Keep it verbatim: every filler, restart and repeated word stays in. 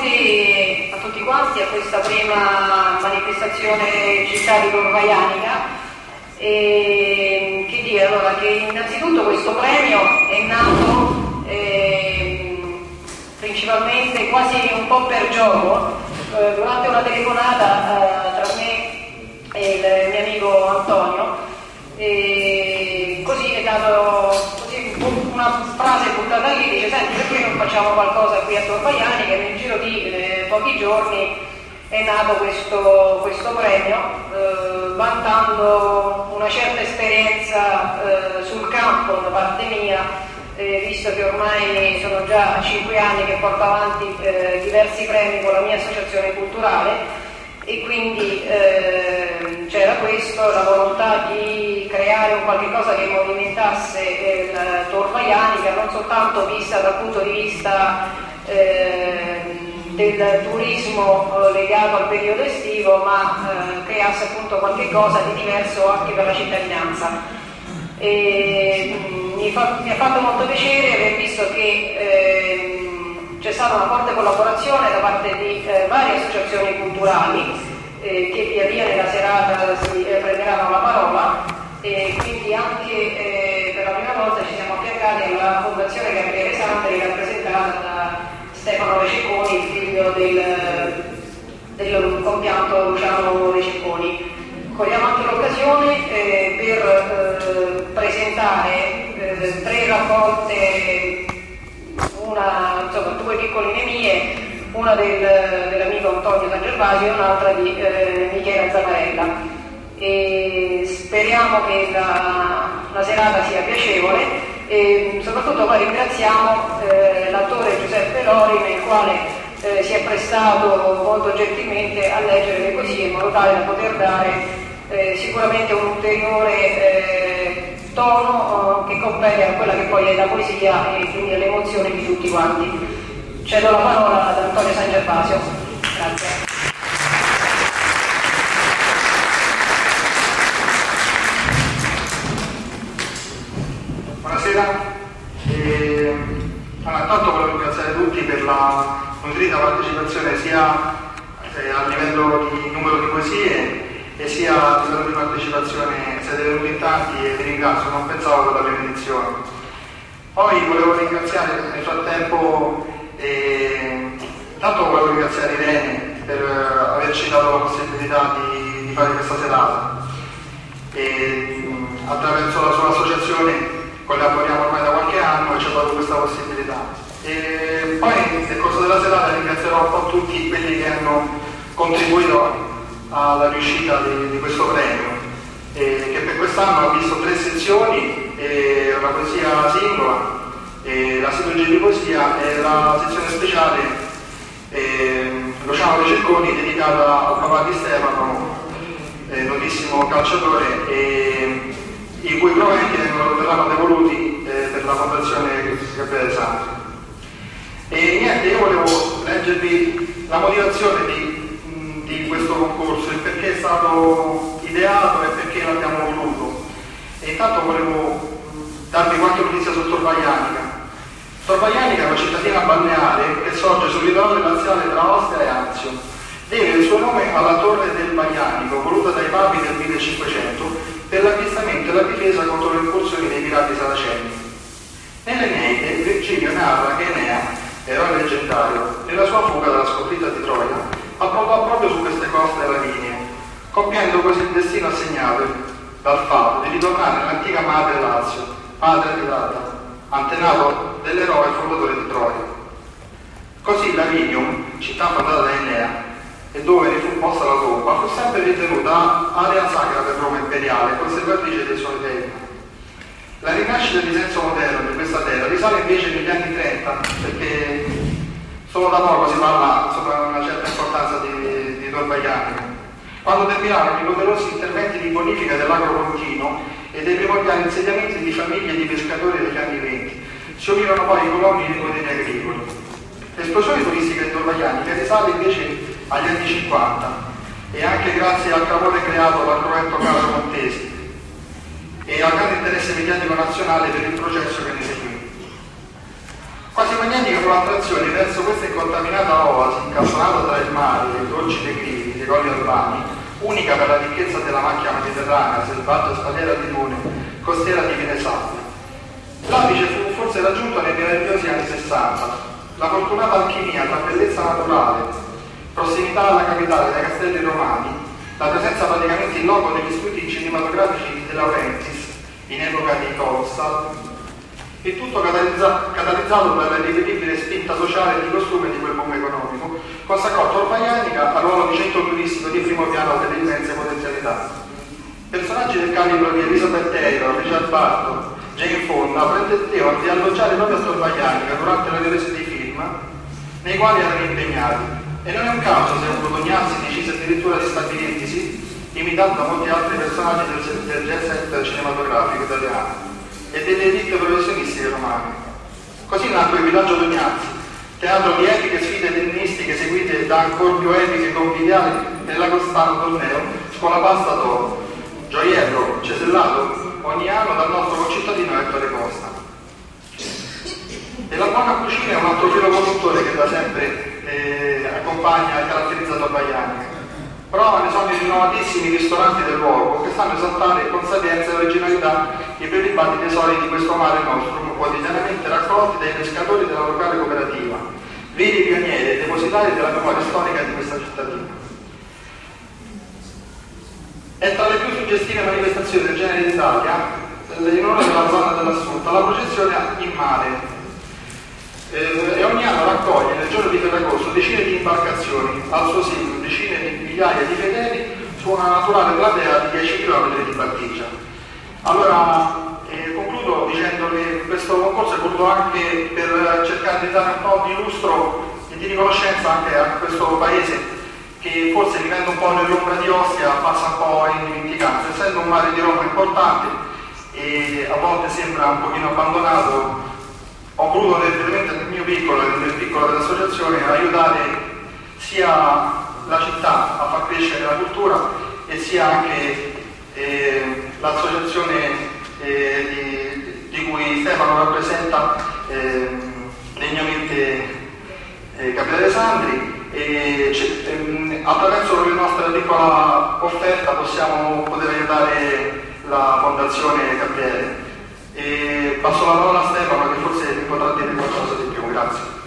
benvenuti a tutti quanti a questa prima manifestazione Città di Torvaianica. E che dire, allora, che innanzitutto questo premio è nato eh, principalmente quasi un po' per gioco, eh, durante una telefonata eh, tra me e il mio amico Antonio, e così è dato così, una frase buttata lì, dice: senti, perché non facciamo qualcosa qui a Torvaianica? E nel giro di eh, pochi giorni è nato questo, questo premio, eh, vantando una certa esperienza eh, sul campo da parte mia, eh, visto che ormai sono già cinque anni che porto avanti eh, diversi premi con la mia associazione culturale, e quindi eh, c'era questo, la volontà di creare un qualche cosa che movimentasse il Torvaianica, non soltanto vista dal punto di vista eh, del turismo eh, legato al periodo estivo, ma eh, creasse appunto qualche cosa di diverso anche per la cittadinanza. E, mh, mi, fa, mi ha fatto molto piacere aver visto che eh, c'è stata una forte collaborazione da parte di eh, varie associazioni culturali eh, che via via nella serata si eh, prenderanno la parola, e quindi anche eh, per la prima volta ci siamo affiancati alla Fondazione Gabriele Santri, rappresentata da Stefano Rececconi, il figlio del, del compianto Luciano Rececconi. Cogliamo anche l'occasione eh, per eh, presentare eh, tre raccolte, una, insomma, due piccoline mie, una del, dell'amico Antonio San Gervasio e un'altra di eh, Michela Zaparella. E speriamo che la, la serata sia piacevole, e soprattutto poi ringraziamo eh, l'attore Giuseppe Lori, nel quale eh, si è prestato molto gentilmente a leggere le poesie in modo tale da poter dare eh, sicuramente un ulteriore eh, tono eh, che compete a quella che poi è la poesia e quindi alle emozioni di tutti quanti. Cedo la parola ad Antonio San Gervasio. Grazie. Buonasera, e, allora, intanto volevo ringraziare tutti per la nutrita partecipazione sia eh, a livello di numero di poesie e sia a livello di partecipazione. Siete venuti in tanti e vi ringrazio, non pensavo per la prima edizione. Poi volevo ringraziare nel frattempo, eh, intanto volevo ringraziare Irene per eh, averci dato la possibilità di, di fare questa serata, e mh, attraverso la sua associazione collaboriamo ormai da qualche anno e ci ha dato questa possibilità. E poi nel corso della serata ringrazierò un po' tutti quelli che hanno contribuito alla riuscita di, di questo premio, e che per quest'anno ha visto tre sezioni, e la poesia singola, e la silogia di poesia e la sezione speciale eh, Luciano Rececconi, dedicata al papà di Stefano, eh, notissimo calciatore, e i cui proventi verranno devoluti eh, per la Fondazione Gabriele Santri. E niente, io volevo leggervi la motivazione di, di questo concorso, il perché è stato ideato e perché l'abbiamo voluto. E intanto volevo darvi qualche notizia su Torvaianica. Torvaianica è una cittadina balneare che sorge sul litorale laziale tra Ostia e Anzio. Deve il suo nome alla Torre del Baglianico, voluta dai papi nel millecinquecento per l'avvistamento e la difesa contro le incursioni dei pirati saraceni. Nell'Eneide, Virgilio narra che Enea, eroe leggendario, nella sua fuga dalla sconfitta di Troia, approdò proprio su queste coste lavinie, compiendo così il destino assegnato dal fato di ritornare nell'antica madre Lazio, padre di Data, antenato dell'eroe fondatore di Troia. Così Lavinium, città fondata da Enea, e dove ne fu posta la tomba, fu sempre ritenuta area sacra per Roma imperiale, conservatrice dei suoi dei. La rinascita di senso moderno di questa terra risale invece negli anni trenta, perché solo da poco si parla sopra una certa importanza di, di Torvaianica, quando terminarono i poderosi interventi di bonifica dell'agro pontino e dei primordiali insediamenti di famiglie di pescatori degli anni venti. Si unirono poi i coloni dei poteri agricoli. L'esplosione turistica di Torvaianica risale invece agli anni cinquanta, e anche grazie al clamore creato dal progetto Carlo Montesi e al grande interesse mediatico nazionale per il processo che ne seguì. Quasi magnetica con attrazione verso questa incontaminata oasi incastonata tra il mare e i dolci declivi dei colli albani, unica per la ricchezza della macchia mediterranea, selvaggia spalliera di dune, costiera di fine sabbia. L'apice fu forse raggiunto nei meravigliosi anni sessanta. La fortunata alchimia tra bellezza naturale, prossimità alla capitale dai castelli romani, la presenza praticamente in loco degli studi cinematografici di De Laurentiis in epoca di Colossal, e tutto catalizza, catalizzato dalla irripetibile spinta sociale e di costume di quel boom economico, consacrò Tor Vaianica al ruolo di centro turistico di primo piano delle immense potenzialità. Personaggi del calibro di Elizabeth Taylor, Richard Barton, Jane Fonda pretendevo di alloggiare proprio a Tor Vaianica durante le riprese dei film nei quali erano impegnati, e non è un caso se un Tognazzi decise addirittura di stabilirsi, imitando molti altri personaggi del, del jet set cinematografico italiano e delle elite professionistiche romane. Così nacque il Villaggio Tognazzi, teatro di epiche sfide tennistiche seguite da ancor più epiche conviviali nell'agostano torneo Scuola Pasta d'Oro, gioiello cesellato ogni anno dal nostro concittadino Ettore Costa. E la buona cucina è un altro filo conduttore che da sempre eh, accompagna e caratterizza Tor Vaianica. Prova ne sono i rinnovatissimi ristoranti del luogo che sanno esaltare con sapienza e originalità i prelibati tesori di questo mare nostrum, quotidianamente raccolti dai pescatori della locale cooperativa, veri pionieri e depositari della memoria storica di questa cittadina. È tra le più suggestive manifestazioni del genere d'Italia, in onore della zona dell'Assunta, la processione in mare. Eh, e ogni anno raccoglie nel giorno di Ferragosto decine di imbarcazioni, al suo seguito decine di migliaia di fedeli su una naturale platea di dieci chilometri di battigia. Allora eh, concludo dicendo che questo concorso è voluto anche per cercare di dare un po' di lustro e di riconoscenza anche a questo paese che forse vivendo un po' nell'ombra di Ostia passa un po' in dimenticanza, essendo un mare di Roma importante e a volte sembra un pochino abbandonato. Ho voluto veramente nel mio piccolo e nel piccolo dell'associazione aiutare sia la città a far crescere la cultura e sia anche eh, l'associazione eh, di, di cui Stefano rappresenta eh, degnamente eh, Gabriele Sandri, e ehm, attraverso la nostra piccola offerta possiamo poter aiutare la Fondazione Gabriele. E passo la parola a Stefano che forse mi potrà dire qualcosa di più. Grazie.